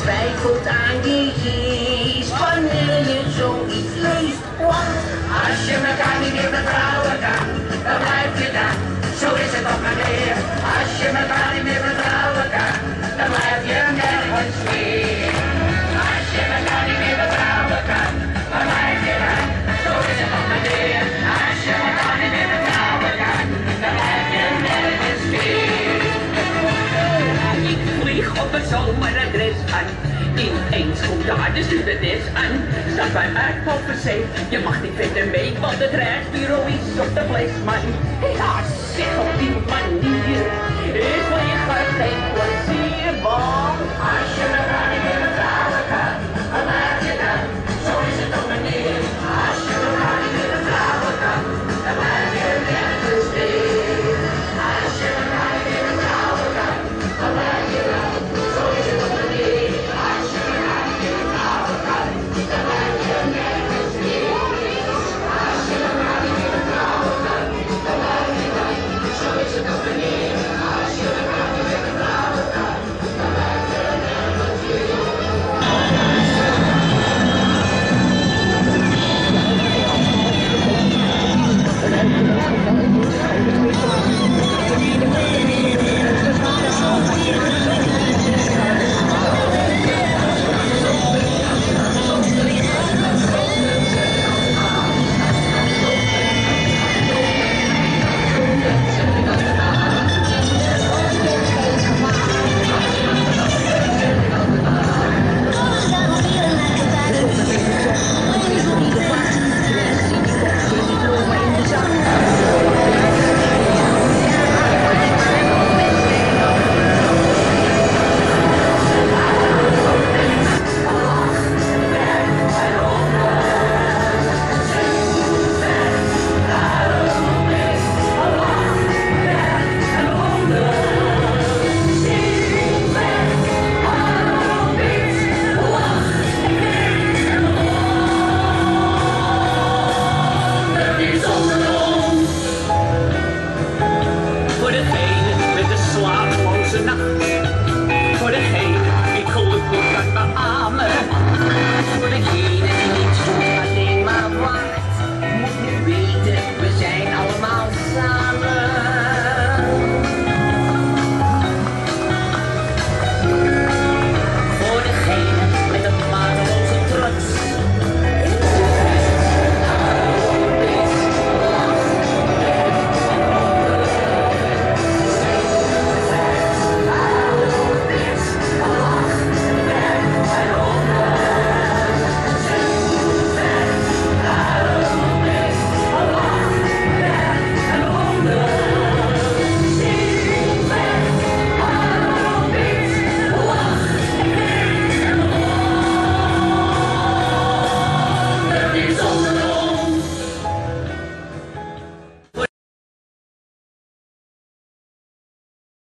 twijfelt aan je geest wanneer je zoiets leest. Want als je elkaar niet meer vertrouwen kan, dan blijf je dan. Zo is het toch maar weer. Als je elkaar niet meer vertrouwen kan, dan blijf je nergens meer. Als je elkaar niet meer vertrouwen kan, dan blijf je dan. Zo is het toch maar weer. Als je elkaar niet meer vertrouwen kan, dan blijf je nergens meer. Ik vlieg op een zomeradres aan. Ineens komt daar de stewardess aan. Staat bij uit zee. Je mag niet verder mee, want het reisbureau is op de flesman. Ja, zeg op die manier is voor je gast geen plezier, want Als je elkaar niet meer